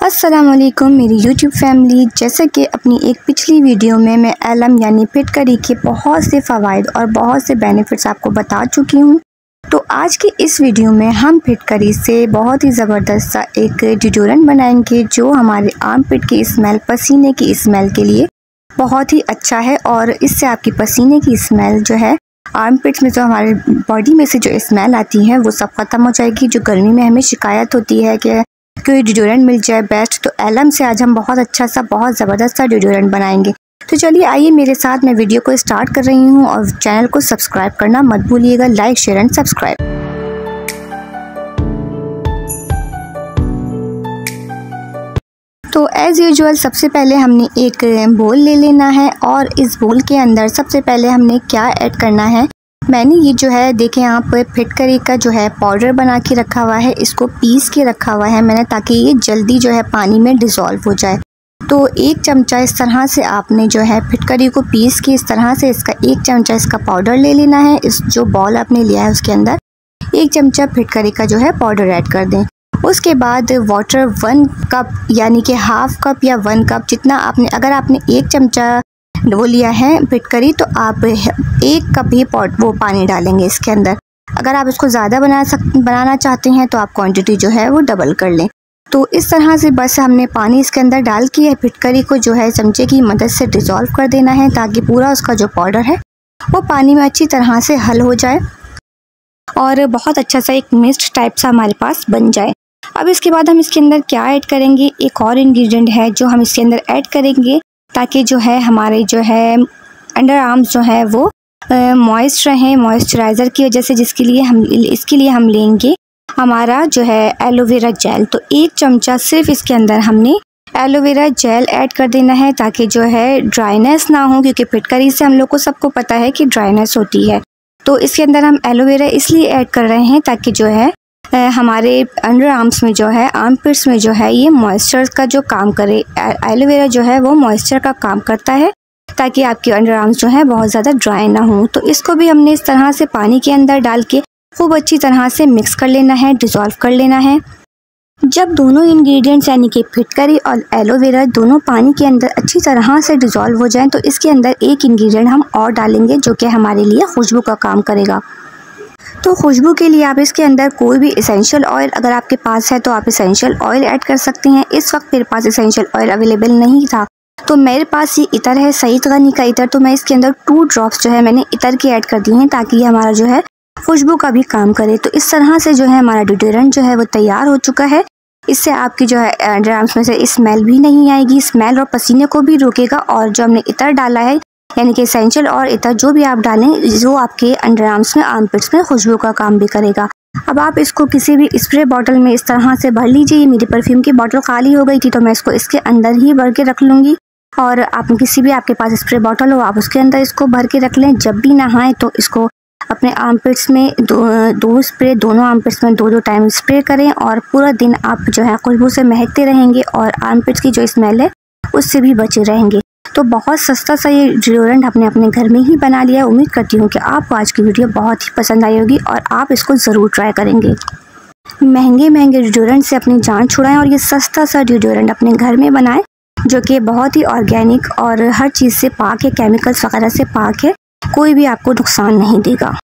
अस्सलाम वालेकुम मेरी यूट्यूब फैमिली। जैसे कि अपनी एक पिछली वीडियो में मैं एलम यानी फिटकरी के बहुत से फ़वाइद और बहुत से बेनिफिट्स आपको बता चुकी हूँ। तो आज की इस वीडियो में हम फिटकरी से बहुत ही ज़बरदस्त सा एक डिओड्रेंट बनाएंगे जो हमारे आर्मपिट की स्मेल, पसीने की स्मेल के लिए बहुत ही अच्छा है। और इससे आपकी पसीने की स्मेल जो है, आर्मपिट्स में जो हमारे बॉडी में से जो स्मेल आती है वो सब ख़त्म हो जाएगी। जो गर्मी में हमें शिकायत होती है कि कोई डिओड्रेंट मिल जाए बेस्ट, तो एलम से आज हम बहुत अच्छा सा, बहुत ज़बरदस्त सा डिओड्रेंट बनाएंगे। तो चलिए आइए मेरे साथ, मैं वीडियो को स्टार्ट कर रही हूँ और चैनल को सब्सक्राइब करना मत भूलिएगा। Like, share and subscribe. तो एज़ यूजुअल सबसे पहले हमने एक बोल ले लेना है और इस बोल के अंदर सबसे पहले हमने क्या ऐड करना है, मैंने ये जो है देखें आप फिटकरी का जो है पाउडर बना के रखा हुआ है, इसको पीस के रखा हुआ है मैंने, ताकि ये जल्दी जो है पानी में डिज़ोल्व हो जाए। तो एक चमचा इस तरह से आपने जो है फिटकरी को पीस के इस तरह से इसका एक चमचा इसका पाउडर ले लेना है। इस जो बॉल आपने लिया है उसके अंदर एक चमचा फिटकरी का जो है पाउडर ऐड कर दें। उसके बाद वाटर 1 कप यानी कि हाफ़ कप या 1 कप जितना आपने, अगर आपने एक चमचा वो लिया है फिटकरी तो आप 1 कप ही वो पानी डालेंगे इसके अंदर। अगर आप इसको ज़्यादा बनाना चाहते हैं तो आप क्वांटिटी जो है वो डबल कर लें। तो इस तरह से बस हमने पानी इसके अंदर डाल के फिटकरी को जो है चमचे की मदद से डिज़ोल्व कर देना है, ताकि पूरा उसका जो पाउडर है वो पानी में अच्छी तरह से हल हो जाए और बहुत अच्छा सा एक मिस्ट टाइप सा हमारे पास बन जाए। अब इसके बाद हम इसके अंदर क्या ऐड करेंगे, एक और इंग्रेडिएंट है जो हम इसके अंदर ऐड करेंगे ताकि जो है हमारे जो है अंडर आर्म्स जो है वो मॉइस्ट रहें, मॉइस्चराइज़र की वजह से, इसके लिए हम लेंगे हमारा जो है एलोवेरा जेल। तो 1 चमचा सिर्फ इसके अंदर हमने एलोवेरा जेल ऐड कर देना है ताकि जो है ड्राइनेस ना हो, क्योंकि फिटकरी से हम लोग को सबको पता है कि ड्राइनेस होती है। तो इसके अंदर हम एलोवेरा इसलिए ऐड कर रहे हैं ताकि जो है हमारे अंडर आर्म्स में जो है, आर्मपिट्स में जो है ये मॉइस्चर का जो काम करे। एलोवेरा जो है वो मॉइस्चर का काम करता है ताकि आपके अंडर आर्म्स जो है बहुत ज़्यादा ड्राई ना हो। तो इसको भी हमने इस तरह से पानी के अंदर डाल के खूब अच्छी तरह से मिक्स कर लेना है, डिज़ोल्व कर लेना है। जब दोनों इंग्रेडिएंट्स यानी कि फिटकरी और एलोवेरा दोनों पानी के अंदर अच्छी तरह से डिज़ोल्व हो जाएं, तो इसके अंदर एक इंग्रेडिएंट हम और डालेंगे जो कि हमारे लिए खुशबू का काम करेगा। तो खुशबू के लिए आप इसके अंदर कोई भी एसेंशियल ऑयल अगर आपके पास है तो आप एसेंशियल ऑयल ऐड कर सकते हैं। इस वक्त मेरे पास एसेंशियल ऑयल अवेलेबल नहीं था, तो मेरे पास ये इतर है, सईद गनी का इतर। तो मैं इसके अंदर 2 ड्रॉप्स जो है मैंने इतर की ऐड कर दी हैं ताकि ये हमारा जो है खुशबू का भी काम करे। तो इस तरह से जो है हमारा डिओड्रेंट जो है वो तैयार हो चुका है। इससे आपकी जो है अंडर आर्म्स में से स्मेल भी नहीं आएगी, स्मेल और पसीने को भी रोकेगा। और जो हमने इतर डाला है यानी कि एसेंशियल और इतर जो भी आप डालें, जो आपके अंडर आर्म्स में, आर्मपिट्स में खुशबू का काम भी करेगा। अब आप इसको किसी भी स्प्रे बॉटल में इस तरह से भर लीजिए। मेरी परफ्यूम की बॉटल खाली हो गई थी तो मैं इसको इसके अंदर ही भर के रख लूँगी। और आप किसी भी आपके पास स्प्रे बॉटल हो आप उसके अंदर इसको भर के रख लें। जब भी नहाएं तो इसको अपने आर्मपिट्स में दो स्प्रे, दोनों आर्मपिट्स में 2-2 टाइम स्प्रे करें और पूरा दिन आप जो है खुशबू से महकते रहेंगे और आर्मपिट्स की जो स्मेल है उससे भी बचे रहेंगे। तो बहुत सस्ता सा ये डिओड्रेंट आपने अपने घर में ही बना लिया। उम्मीद करती हूँ कि आपको आज की वीडियो बहुत ही पसंद आई होगी और आप इसको ज़रूर ट्राई करेंगे। महंगे डिओड्रेंट से अपनी जान छुड़ाएं और ये सस्ता सा डिओड्रेंट अपने घर में बनाएं जो कि बहुत ही ऑर्गेनिक और हर चीज़ से पाक है, केमिकल्स वगैरह से पाक है, कोई भी आपको नुकसान नहीं देगा।